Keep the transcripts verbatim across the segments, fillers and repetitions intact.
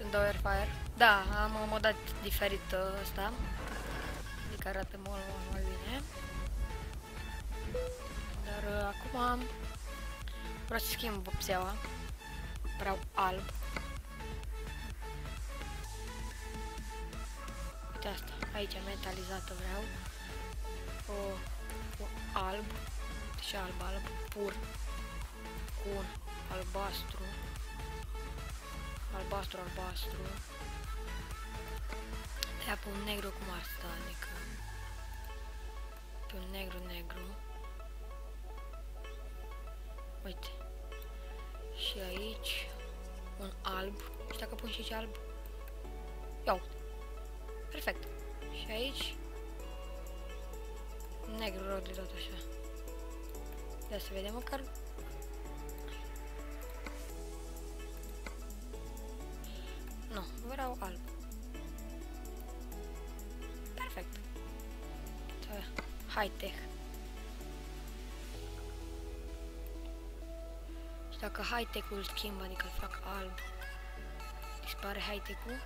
Sunt două airfire. Da, am modat diferit uh, ăsta. Adică arată mult, mult mai bine. Dar uh, acum vreau să schimb vopseaua. Vreau alb. Uite asta, aici metalizată vreau. O, o alb. Și alb, alb pur. Cu un albastru. Albastru, albastru. Ia pe un negru cum ar sta, adică pe un negru, negru. Uite. Și aici un alb. Și dacă pun și aici alb. Iau. Perfect. Și aici negru rău de tot așa. Ia să vedem măcar. Nu, vreau alb. Perfect. High-tech. Și dacă high-tech-ul schimb, adică îl fac alb, dispare high-tech-ul?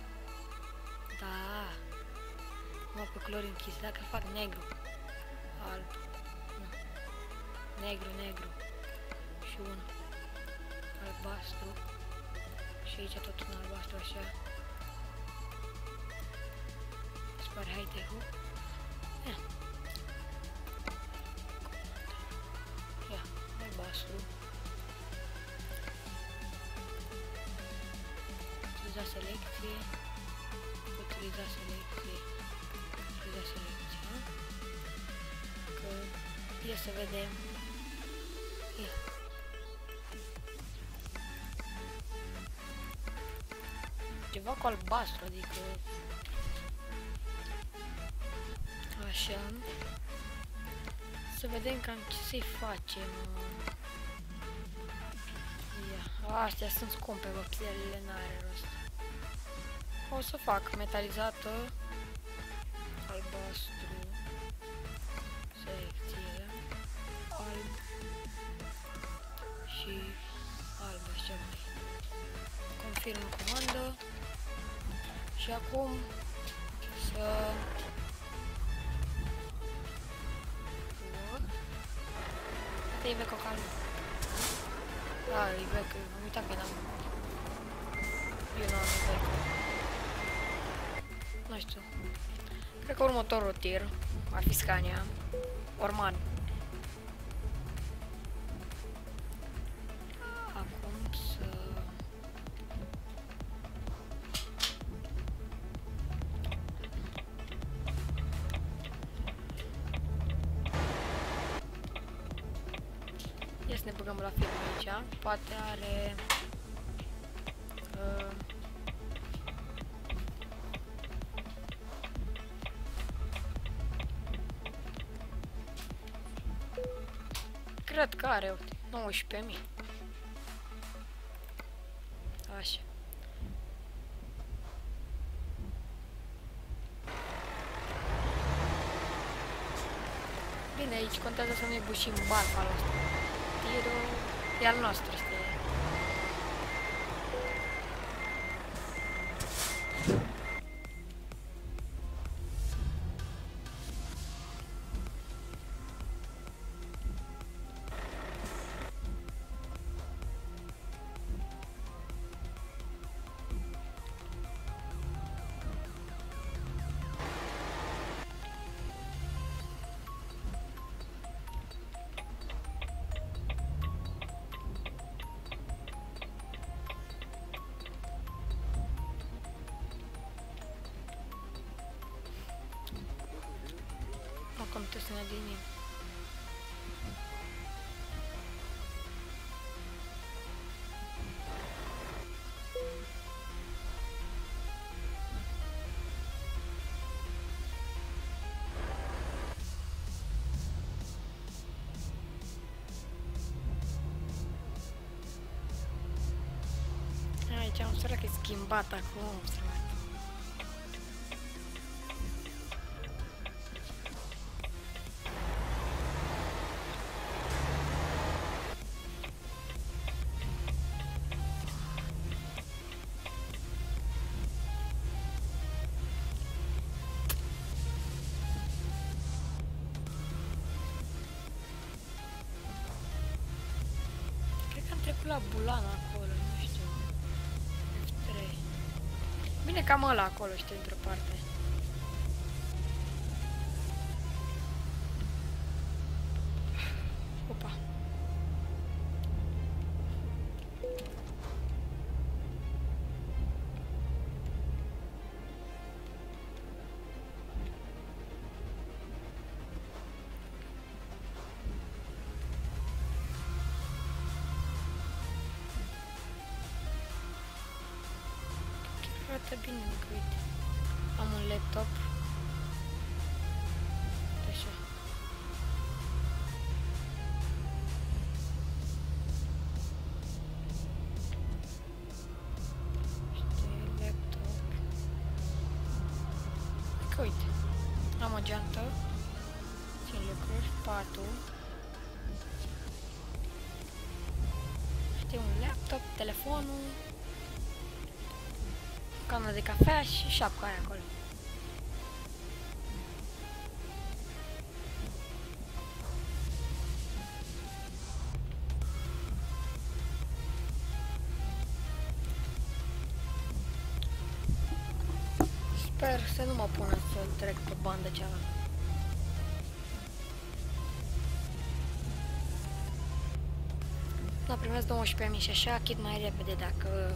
Da. Mă, pe culori închise. Dacă îl fac negru, alb, nu. Negru, negru. Și un albastru. Și aici tot un albastru așa. Dispare high-tech-ul. Ia. Ia, albastru. Utiliza selecție. Utiliza selecție. Utiliza selecție. Că e să vedem. Ia. Ceva cu albastru, adică așa. Să vedem cam ce să-i facem. Ia. Astea sunt scumpe, vopselele, n-are rost. O să fac metalizată, albastru, selecție, alb și alb, așa mai. Confirm comandă și acum să Asta e veco calm. Da, e veco, am uitat că n-am. Eu nu am veco. Nu știu. Cred că următorul tir va fi Scania. Orman. Acum să... Ia să ne băgăm la film aici. Poate are... Uh, Cred că are, uite, nouăsprezece mii. Așa. Bine, aici contează să ne bușim barca la asta. Tirul e al nostru, este. Acum trebuie să ne alinim. Aici am sărat că e schimbat acum. la bulan acolo, nu știu. F trei. Bine, cam ăla acolo, știi, într-o parte. Opa. Arată bine, că uite, am un laptop. Așa. Știi, laptop. Că uite, am o geantă, țin lucruri, patul. Știi, un laptop, telefonul. Cană de cafea și șapca aia acolo. Sper să nu mă pună să trec pe bandă cealaltă. Da, primesc douăsprezece mii și așa, chit mai repede dacă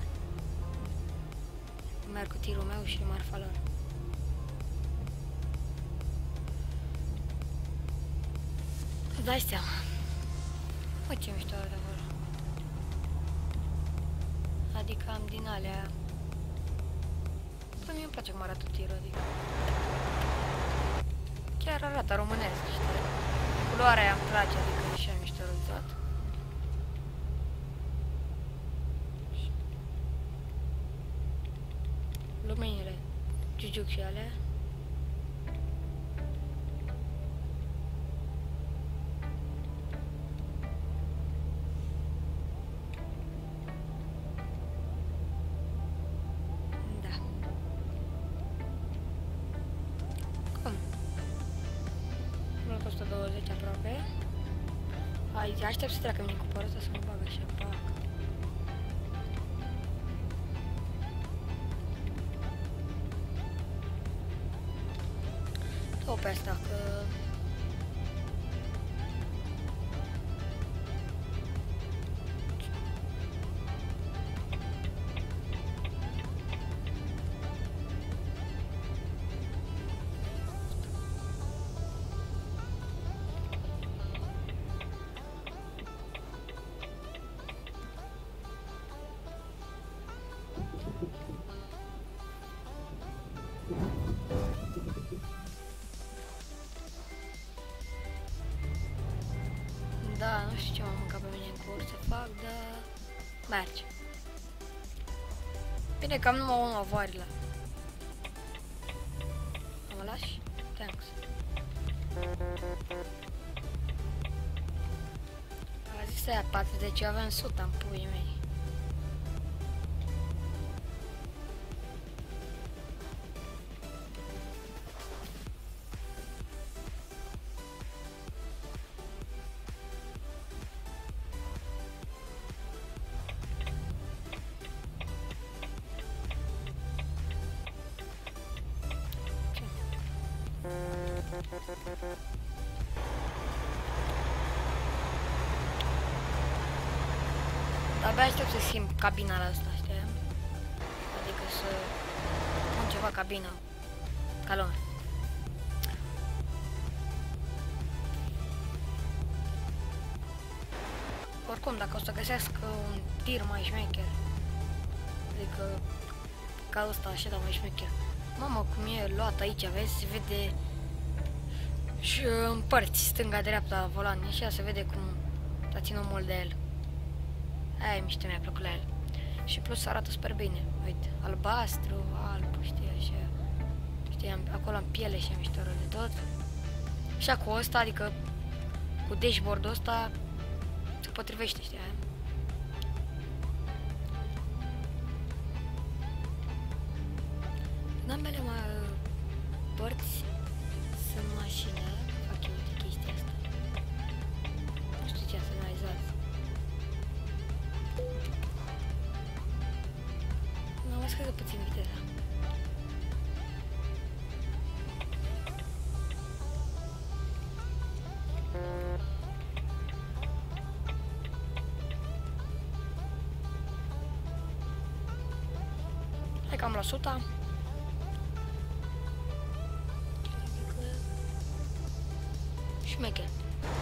merg cu tirul meu și marfa lor. Îți dai seama. Uite ce mișto de acolo. Adică am din alea. Păi mie îmi place cum arată tirul, adică. Chiar arată românesc, știi? Culoarea aia îmi place, adică e așa mișto răzat. Luminile, giugiuc și alea. Da. Cum? Mult o sută douăzeci aproape. Aici aștept să treacă mine cu părul ăsta să mă bag așa, pac. O pe asta, că... Da, nu știu ce m-am mâncat pe mine în curs să fac, dar merge. Bine că am numai unul avarile. Mă lași? Thanks. A zis aia patruzeci, eu aveam sută în puii mei. Abia aștept să schimb cabina la asta, știi? Adică să pun ceva cabină ca lor. Oricum, dacă o să găsească un tir mai șmecher, adică ca ăsta așa, dar mai șmecher. Mamă, cum e luat aici, vezi, se vede și în părți, stânga-dreapta, volan, așa se vede cum s-a ținut mult de el. Aia e mișto, mi-a plăcut la el. Și plus arată super bine, uite, albastru, alb, știi, așa. Știi, am, acolo am piele și am mișto rău de tot. Și cu ăsta, adică cu dashboard-ul ăsta se potrivește, știi, aia. În ambele părți sunt mașină, fac eu, uite, chestia asta. Nu știu ce a semnalizat. Mai scăzut puțin viteza. Hai că am luat suta. Șmecher.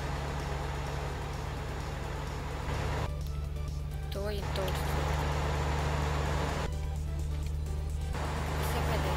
Doi, doi. Se vede.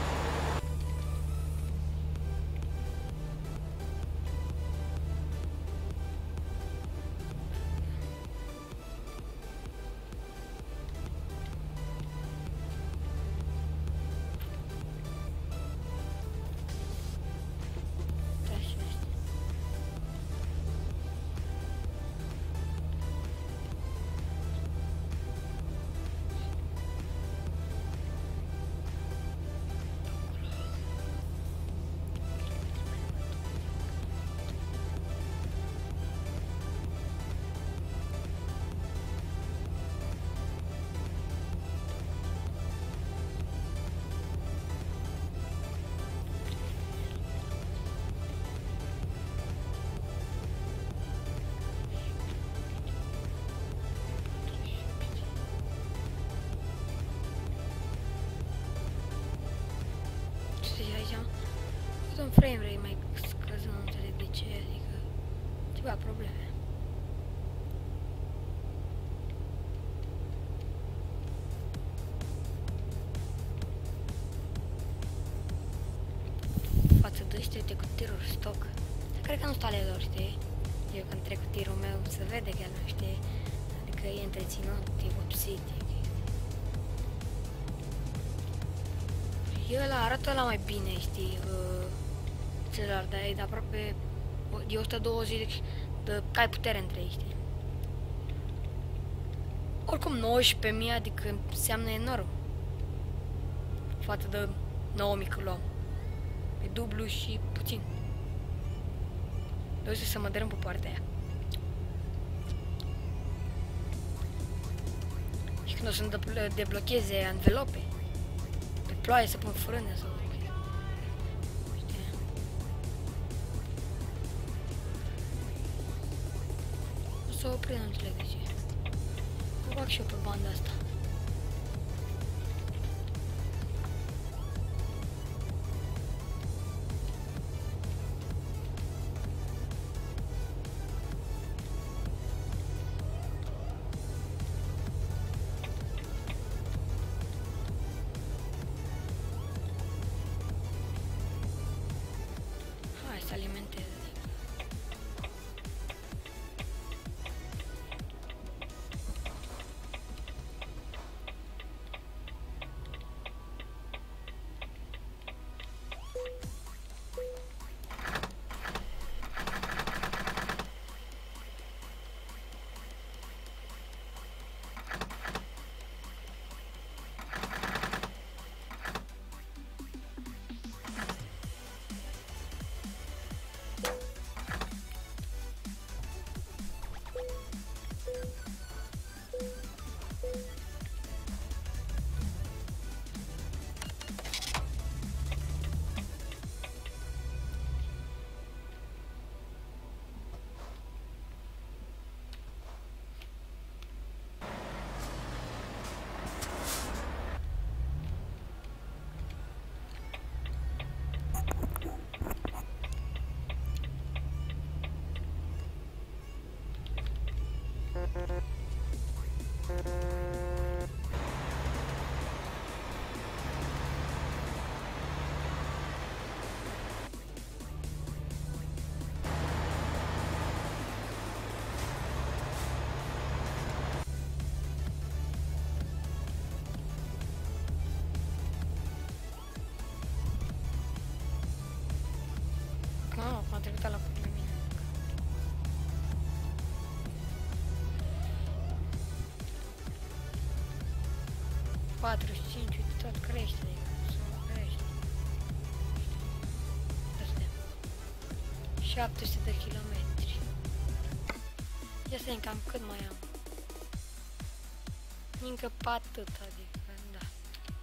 Un frame rate mai scăzut, nu înțeleg de ce, adică ceva probleme. Față de ăștia, uite, cu tiruri stock. Cred că nu stau ale lor, știi? Eu când trec cu tirul meu se vede chiar, nu știi? Adică e întreținut, e vopsit, e ăla arată ăla mai bine, știi? Celălalt, dar e de aproape de o sută douăzeci de cai putere între ei, știi? Oricum nouăsprezece mii, adică înseamnă enorm față de nouă mii că luam. E dublu și puțin. Doi să mă dărâm pe partea aia. Și când o să deblocheze anvelope, pe ploaie să pun frână sau... Să oprim, nu înțeleg de ce. Mă bag și eu pe banda asta. Hai să alimentez. M-a trecut la pe mine. patruzeci și cinci, uite, tot crește, adică, crește. șapte sute de kilometri. Ia să vedem cam cât mai am. Încă pe atât, adică, da.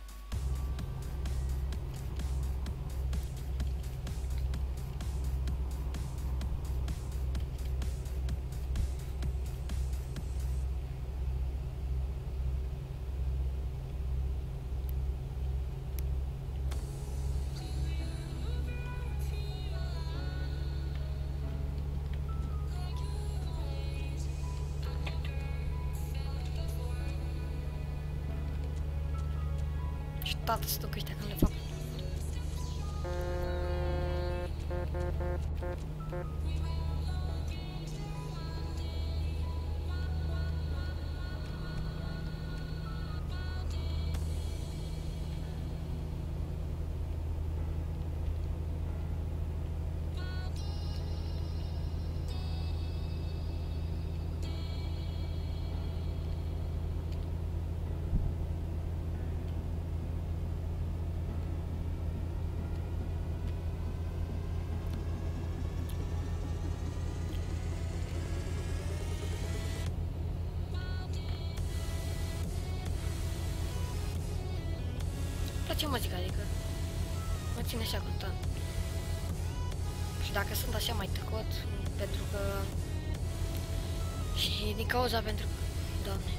tată să duc ăștia când le fac. Place muzica, adică mă ține așa content. Și dacă sunt așa mai tăcot, pentru că și din cauza pentru că, Doamne,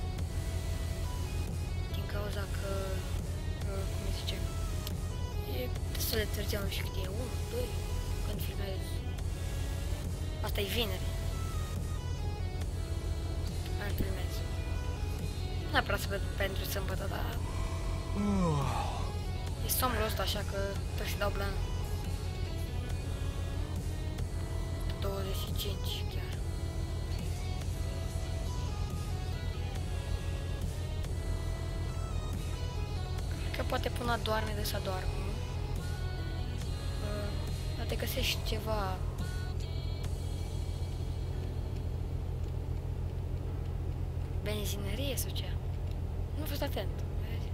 din cauza că, că cum îi zice, e destul de târziu, nu știu cât e, unu, doi, când filmez. Asta e vineri. Ar filmez. Nu neapărat să văd pentru sâmbătă, dar e somnul ăsta, așa că trebuie să dau blană. douăzeci și cinci chiar. Cred că poate până adorme de să adormă, nu? Poate găsești ceva. Benzinărie sau ce? Nu am fost atent. Vezi?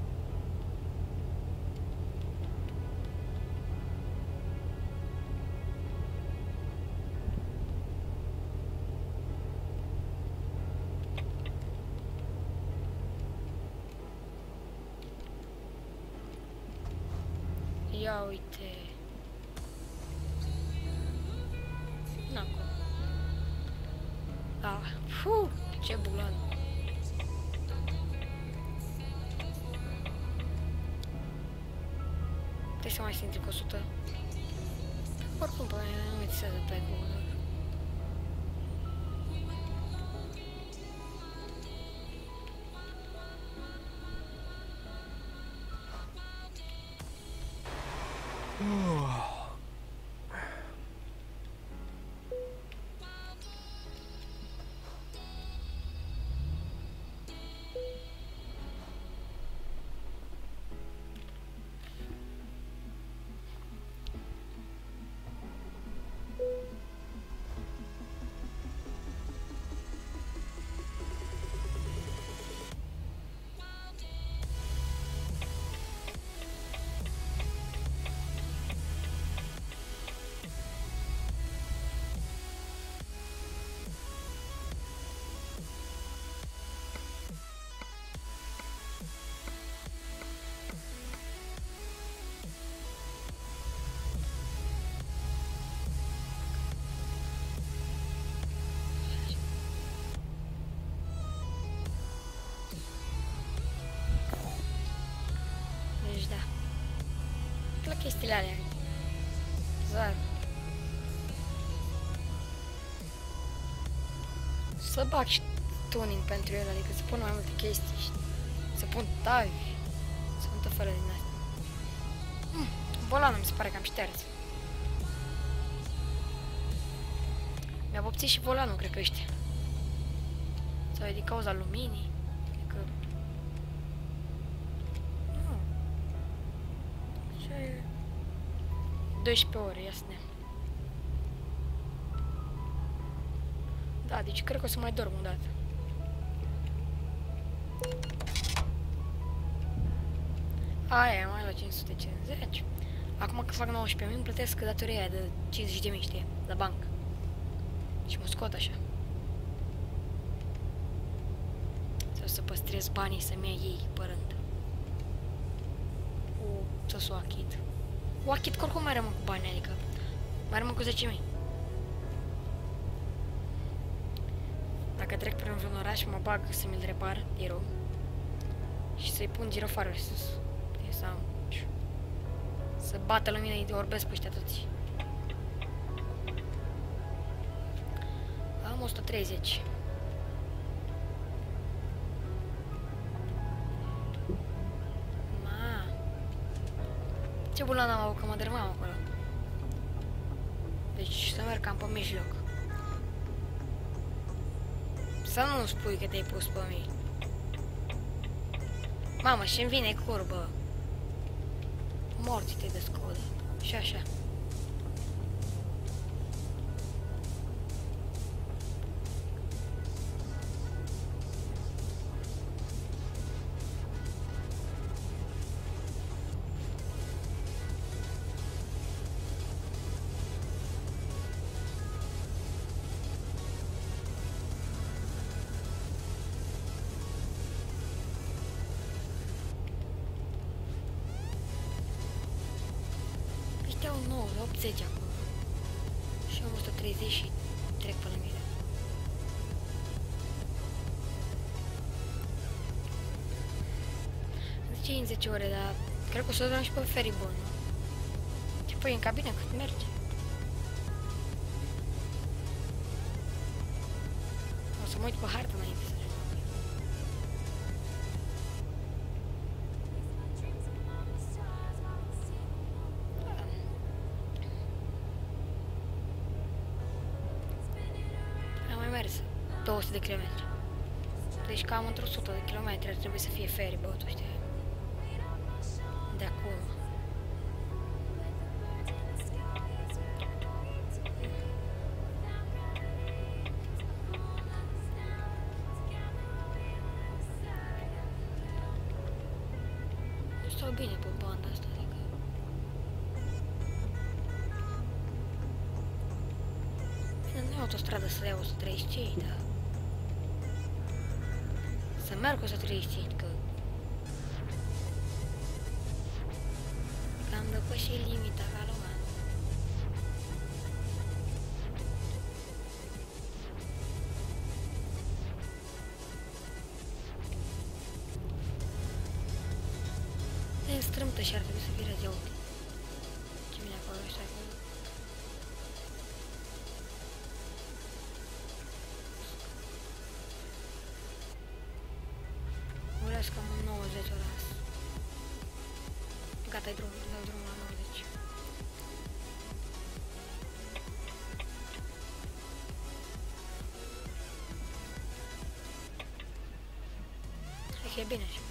Ia uite. N-am cum. Ah, fuh, ce bulan. Trebuie să mai intri cu o sută. Oricum, pe mine nu mitisează pe Google. Deci da. La chestiile alea. Zar. Să bag și tuning pentru el, adică să pun mai multe chestii și să pun tavi. Să pun tot felul din asta. Hmm, volanul mi se pare că am șters. Mi-a vopsit și volanul, cred că ăștia. Sau e din cauza luminii. Adică... Nu. Așa e... douăsprezece ore, ia să ne... Da, deci cred că o să mai dorm o dată. Aia, mai la cinci sute cincizeci. Acum că fac nouăsprezece mii, îmi plătesc datoria aia de cincizeci de mii, știi, la bancă. Și mă scot așa. Sau să păstrez banii să-mi ia ei părând. O, să s-o achit. O achit că oricum mai rămân cu bani, adică mai rămân cu zece mii. Dacă trec prin vreun oraș, mă bag să mi-l repar, tirul. Și să-i pun girofarul sus. Să am... Să bată la mine, îi orbesc pe ăștia toți. Am o sută treizeci. Ma. Ce bulan am avut că mă dărâmam acolo. Deci să merg cam pe mijloc. Să nu spui că te-ai pus pe mine. Mamă, și-mi vine curbă. Morți te de scodă. Și așa. Ăștia au nouă, optzeci acum. Și am o sută treizeci și trec pe la mine. Zice în zece ore, dar cred că o să o dăm și pe feribon, nu? Ce pui în cabină cât merge. O să mă uit pe hartă înainte să ajung. Am mai mers două sute de kilometri. Deci cam într-o sută de kilometri ar trebui să fie feribot-ul, știi? De acum. Stau bine pe banda asta, adică... Bine, nu e autostradă să iau o sută treizeci și cinci, dar... Să merg o sută treizeci și cinci, că... Că am depășit limita ca lumea. E strâmtă și ar trebui să fie răzeu. Ce vine acolo ăștia acolo? Urăsc cam în nouăzeci ora. Gata, e drumul, dau drumul la nouăzeci. Hai că e bine așa.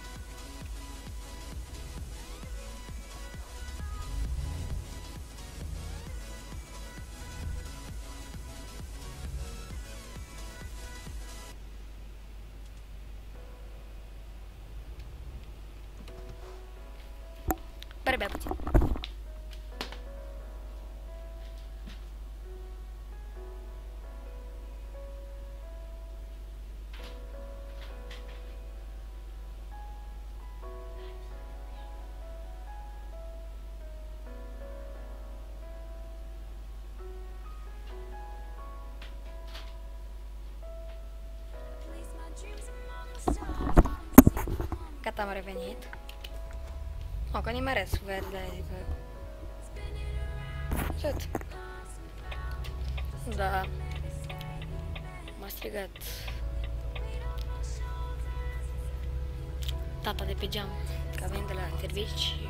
Pare bea puțin. Gata, am revenit. O, că nimeresc verde, adică... Tot. Da. M-a strigat tata de pe geam, că venit de la servici și...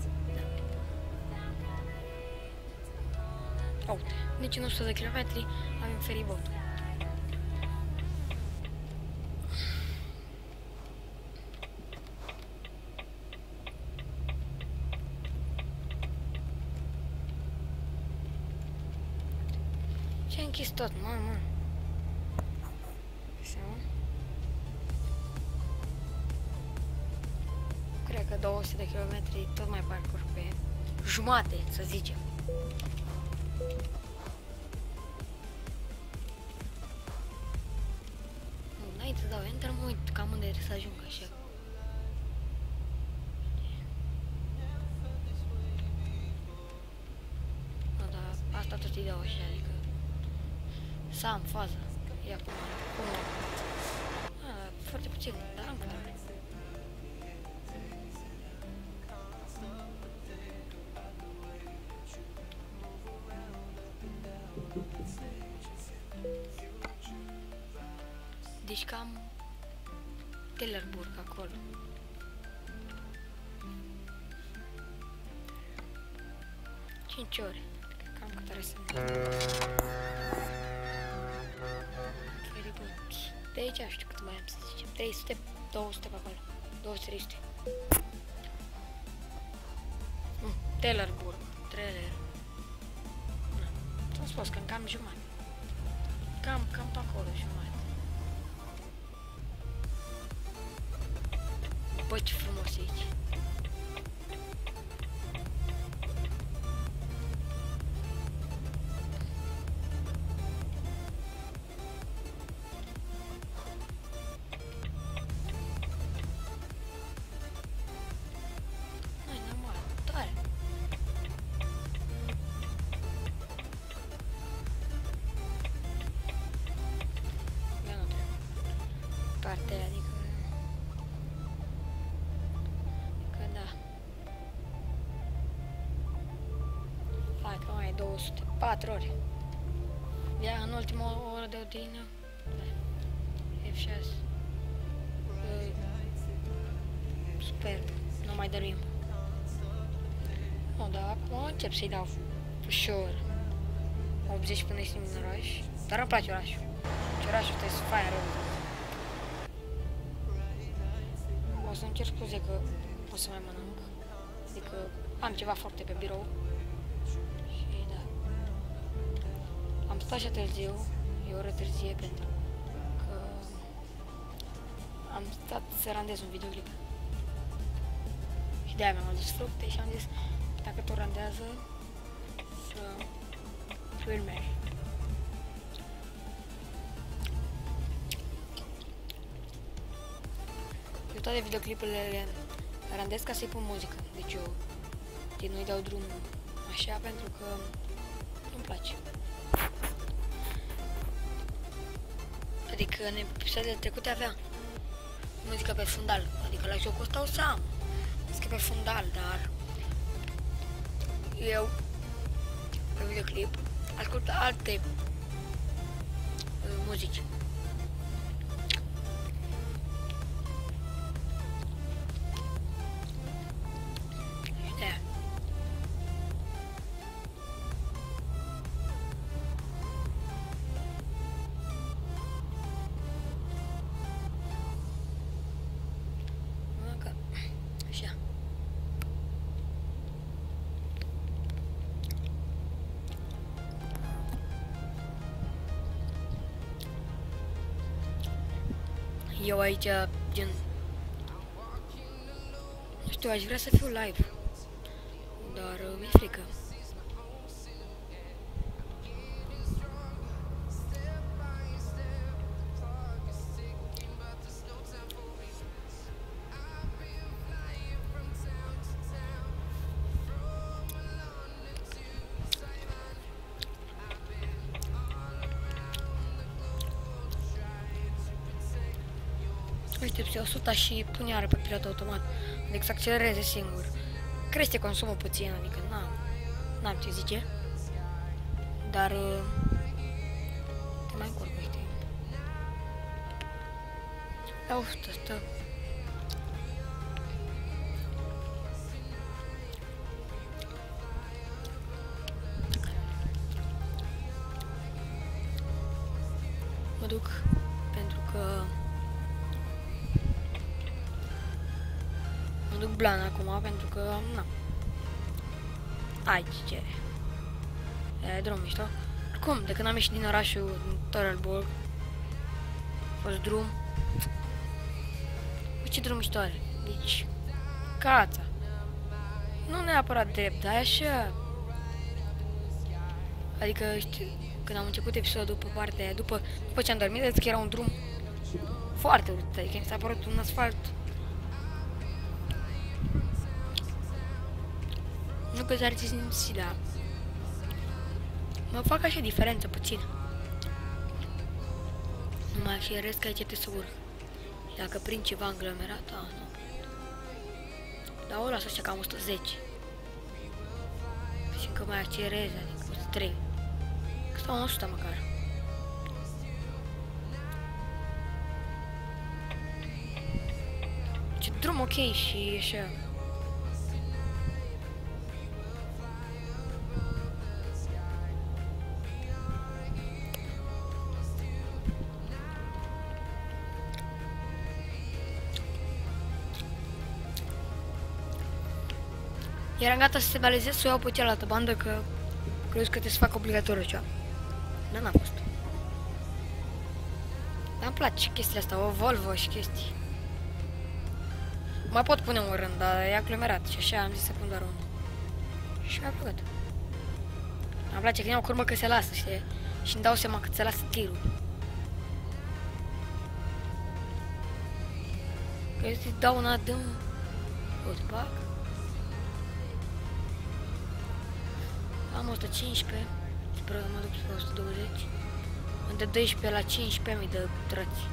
Da. Uite, deci în o sută de kilometri avem feribotul. Ce-ai închis tot, mă, mă. Seama? Cred că două sute de kilometri tot mai parcurg pe jumate, să zicem. Înainte să dau enter, mă uit cam unde să ajung așa. No, dar asta tot îi dau așa, adică să am fază. Ia cum cum ah, foarte puțin, dar am clar. Deci cam Tellerburg acolo. cinci ore. Cam cât are să ne... Very good. De aici știu cât mai am să zicem. trei sute, două sute pe acolo. două sute, trei sute. Mm, Tellerburg. Trailer. Ți-am spus că cam jumătate. Cam, cam pe acolo jumătate. Bă, ce frumos e aici. Nu-i normal, tare. Eu nu trebuie. Partea aia, adică... Că da. Hai că mai e două sute, patru ore. Ia în ultima oră de odihnă. F șase. Superb. Nu mai dăruim. Nu, dar acum încep să-i dau ușor. optzeci până ieșim din oraș. Dar îmi place orașul. Și orașul ăsta e faia rău. O să încerc scuze că o să mai mănânc. Adică am ceva foarte pe birou. Și da. Am stat așa târziu. E o oră târzie pentru că am stat să randez un videoclip. Și de-aia mi-am adus fructe și am zis dacă tot randează să filmez. Eu toate videoclipurile le randez ca să-i pun muzică. Deci eu din nu-i dau drum așa pentru că nu-mi place. Adică în episoadele trecute aveam muzică pe fundal. Adică la jocul ăsta o să am muzică pe fundal, dar eu pe videoclip ascult alte uh, muzici. Eu aici, gen, nu știu, aș vrea să fiu live, dar uh, mi-e frică. Uite, se o sută și pune iară pe pilot automat, adică să accelereze singur. Crește consumul puțin, adică n-am, n-am ce zice, dar te mai încurc, uite. Ia stă, stă. Mă duc pentru că mă duc blan acum pentru că na. Aici ce e drum mișto. Cum? De când am ieșit din orașul din Tellerburg a fost drum. Ce drum mișto are? Deci cața. Nu neapărat drept, dar așa. Adică știu, când am început episodul pe partea aia, după, după ce am dormit, zic că era un drum foarte urât, adică mi s-a părut un asfalt. Nu că s-ar simți, dar mă fac așa diferență puțin. Numai și că aici te să urc. Dacă prind ceva aglomerat, a, nu. Dar o las așa cam o sută zece. Și încă mai accelerez, adică o sută trei. Sau o sută măcar. Ce drum ok și așa. Eram gata să se balizez să o iau pe cealaltă bandă, că crezi că trebuie să fac obligatoriu ceva. Dar n-a fost. Dar îmi place chestiile astea, o Volvo și chestii. Mai pot pune un rând, dar e aglomerat și așa am zis să pun doar unul. Și mi-a plăcut. Îmi place că iau curmă că se lasă, știi? Și îmi dau seama că se lasă tirul. Că eu îți dau un adâm. Uite, bag. Am o sută cincisprezece. Sper că mă duc spre o sută douăzeci. Între doisprezece la cincisprezece mii de trăți.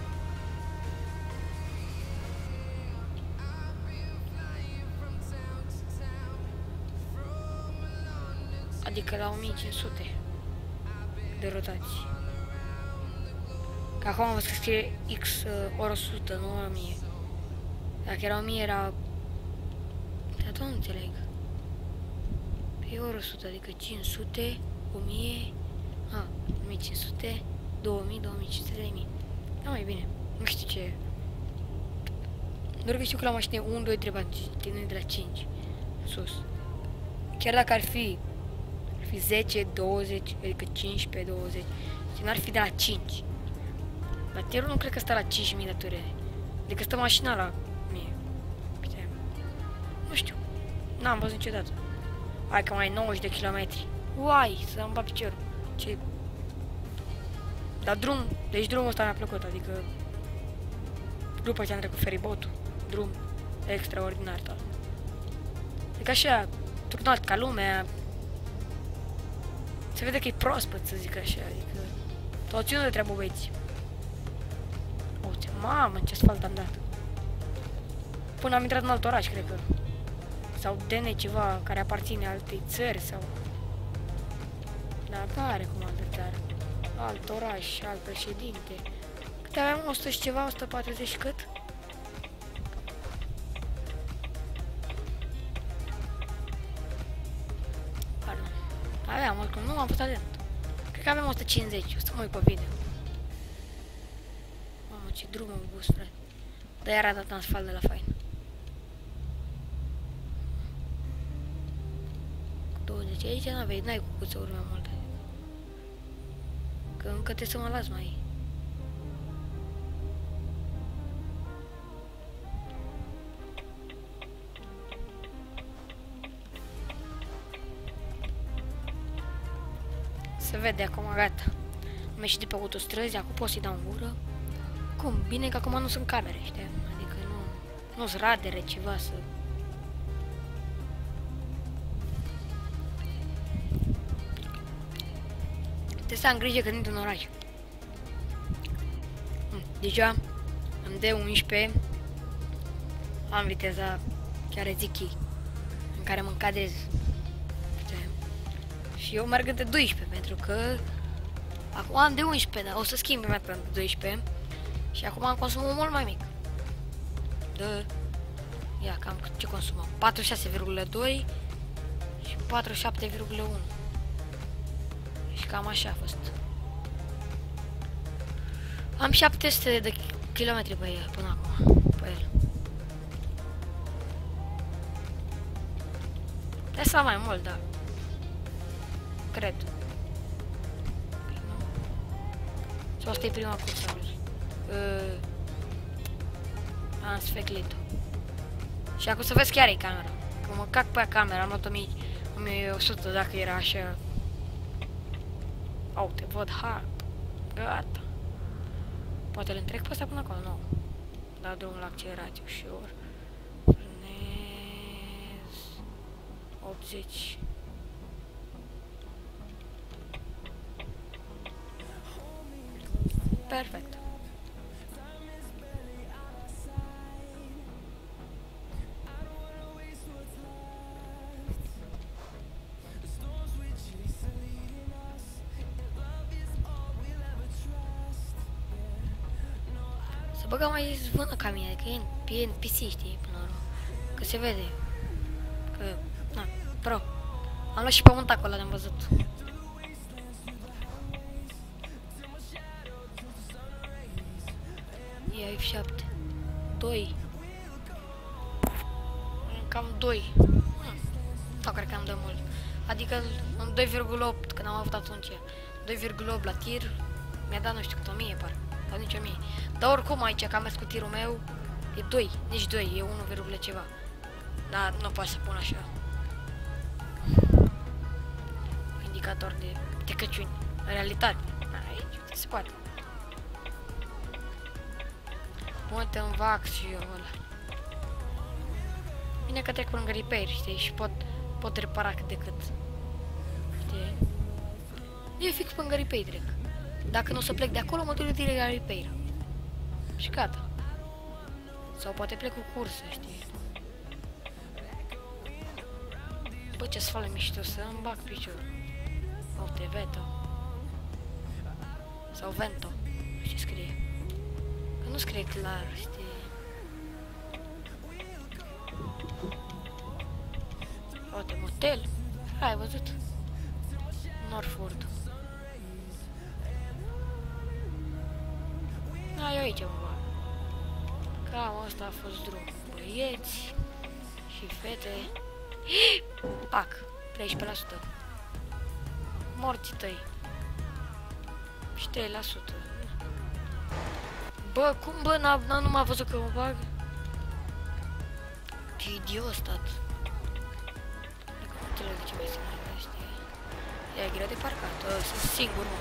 Adică la o mie cinci sute de rotații. Că acum am văzut că scrie X uh, ori o sută, nu o mie. Dacă era o mie era... Dar nu înțeleg. Pe ori o sută, adică cinci sute, o mie... A, o mie cinci sute, două mii, două mii cinci sute, trei mii. Da, mai bine. Nu știu ce e. Doar că știu că la mașină unu, doi, trei, patru, cinci, de la cinci sus. Chiar dacă ar fi ar fi zece, douăzeci, adică cincisprezece, douăzeci, și n-ar fi de la cinci. La tirul nu cred că stă la cinci mii de durere. Adică stă mașina la mie. Nu știu. N-am văzut niciodată. Hai că mai e nouăzeci de kilometri. Uai, să-mi bat piciorul. Ce... Dar drum, deci drumul ăsta mi-a plăcut, adică... După ce am trecut feribotul, drum extraordinar, da. Adică așa, turnat ca lumea. Se vede că e proaspăt, să zic așa, adică... Tot ținut de treabă, băieți. Uite, mamă, ce asfalt am dat. Până am intrat în alt oraș, cred că. Sau D N ceva care aparține altei țări, sau... Dar pare cum altă țară. Alt oraș, alt președinte. Cât aveam? o sută și ceva, o sută patruzeci cât? Pardon. Aveam, oricum, nu am fost atent. Cred că aveam o sută cincizeci, o să mă uit pe video. Mamă, ce drum am bus, frate. Dar iar a dat în asfalt de la fain. douăzeci, aici n-aveai, n-ai cu cuțăuri mai multe. Că încă trebuie să mă las mai. Se vede acum, gata. Am ieșit de pe autostrăzi, acum pot să-i dau în gură. Cum? Bine că acum nu sunt camere, știi? Adică nu... Nu-s radere, ceva să... Trebuie să am grijă când intru în oraș. Deja în D unsprezece am viteza, chiar zic ei, în care mă încadrez. Și eu merg între doisprezece, pentru că acum am D unsprezece, dar o să schimb imediat în doisprezece și acum am consumul mult mai mic. De... Ia, cam ce consumăm? patruzeci și șase virgulă doi și patruzeci și șapte virgulă unu. Și cam așa a fost. Am șapte sute de kilometri pe el, până acum, pe el. Trebuie să am mai mult, dar... Cred. Sau asta e prima cursă. Uh, am sfeclit-o. Și acum să vezi chiar e camera. Că mă cac pe camera, am luat o mie o sută dacă era așa. Au, te văd, ha. Gata. Poate le întrec pe ăsta până acolo, nu. Dau drumul la accelerație ușor. Frânez. optzeci. Perfect. Să băgăm mai zvână ca mine, că e N P C, știi, până la urmă. Că se vede. Că, na, pro. Am luat și pământ acolo, am văzut. E F șapte. doi. Cam doi. Hmm. Sau cred că am dat mult. Adică în doi virgulă opt, când am avut atunci. doi virgulă opt la tir. Mi-a dat nu știu cât, o mie par. Sau nici o mie. Dar oricum aici, că am mers cu tirul meu, e doi, nici doi, e unu, ceva. Dar nu pot să pun așa. Indicator de tecăciuni. Realitate. Aici se poate. Pun-te în vax și eu ăla. Bine că trec pe lângă repair, știi, și pot, pot repara cât de cât. Știi? E fix pe lângă repair trec. Dacă nu o să plec de acolo, mă duc direct la repair. Și gata. Sau poate plec cu cursă, știi? Bă, ce sfală mișto, să îmi bag piciorul. Uite, Veto. Sau Vento. Ce scrie? Că nu scrie clar, știi? Uite, motel. Hai, ai văzut? Northwood. Da, eu aici mă bag. Cam asta a fost drumul. Băieți și fete. Pac, treisprezece la sută. Morții tăi. Și trei la sută. Bă, cum bă, n-a nu m-a văzut că mă bag? Ce idiot stat. Dacă nu înțeleg de ce mai se mai știe. E greu de parcat, sunt singur, mă.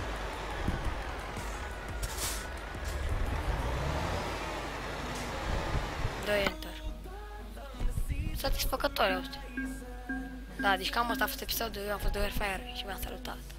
Dă Enter. Satisfăcătoare, astea. Da, deci cam asta a fost episodul, eu am fost de Warfare și v-am salutat.